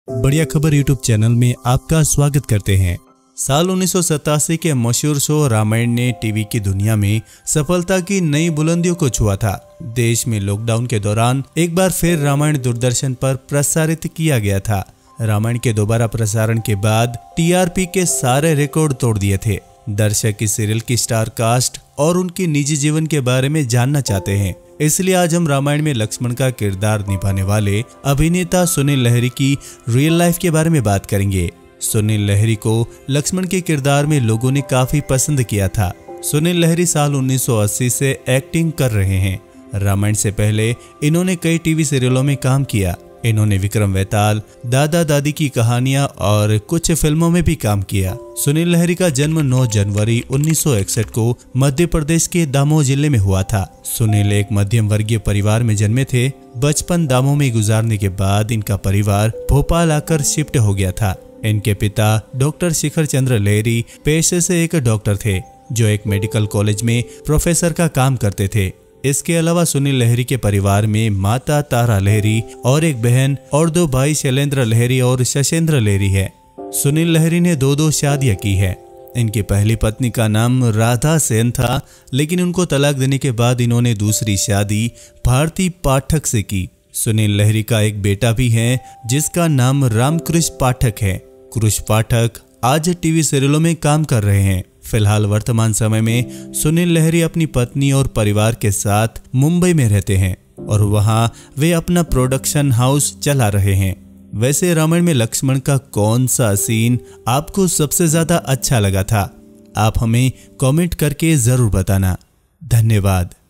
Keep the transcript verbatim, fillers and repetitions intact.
बढ़िया खबर YouTube channel में आपका स्वागत करते हैं। साल उन्नीस सौ सतासी के मशहूर शो रामायण ने टीवी की दुनिया में सफलता की नई बुलंदियों को छुआ था। देश में लॉकडाउन के दौरान एक बार फिर रामायण दूरदर्शन पर प्रसारित किया गया था। रामायण के दोबारा प्रसारण के बाद टीआरपी के सारे रिकॉर्ड तोड़ दिए थे। दर्शक इस सीरियल की स्टार कास्ट और उनके निजी जीवन के बारे में जानना चाहते हैं, इसलिए आज हम रामायण में लक्ष्मण का किरदार निभाने वाले अभिनेता सुनील लहरी की रियल लाइफ के बारे में बात करेंगे। सुनील लहरी को लक्ष्मण के किरदार में लोगों ने काफी पसंद किया था। सुनील लहरी साल उन्नीस सौ अस्सी से एक्टिंग कर रहे हैं। रामायण से पहले इन्होंने कई टीवी सीरियलों में काम किया। इन्होंने विक्रम वेताल, दादा दादी की कहानियां और कुछ फिल्मों में भी काम किया। सुनील लहरी का जन्म नौ जनवरी उन्नीस सौ इकसठ को मध्य प्रदेश के दामोह जिले में हुआ था। सुनील एक मध्यम वर्गीय परिवार में जन्मे थे। बचपन दामोह में गुजारने के बाद इनका परिवार भोपाल आकर शिफ्ट हो गया था। इनके पिता डॉक्टर शिखर चंद्र लहरी पेशे से एक डॉक्टर थे, जो एक मेडिकल कॉलेज में प्रोफेसर का काम करते थे। इसके अलावा सुनील लहरी के परिवार में माता तारा लहरी और एक बहन और दो भाई शैलेंद्र लहरी और शशेंद्र लहरी है। सुनील लहरी ने दो दो शादियां की है। इनकी पहली पत्नी का नाम राधा सेन था, लेकिन उनको तलाक देने के बाद इन्होंने दूसरी शादी भारती पाठक से की। सुनील लहरी का एक बेटा भी है, जिसका नाम रामकृष्ण पाठक है। कृष्ण पाठक आज टीवी सीरियलों में काम कर रहे हैं। फिलहाल वर्तमान समय में सुनील लहरी अपनी पत्नी और परिवार के साथ मुंबई में रहते हैं और वहां वे अपना प्रोडक्शन हाउस चला रहे हैं। वैसे रामायण में लक्ष्मण का कौन सा सीन आपको सबसे ज्यादा अच्छा लगा था? आप हमें कमेंट करके जरूर बताना। धन्यवाद।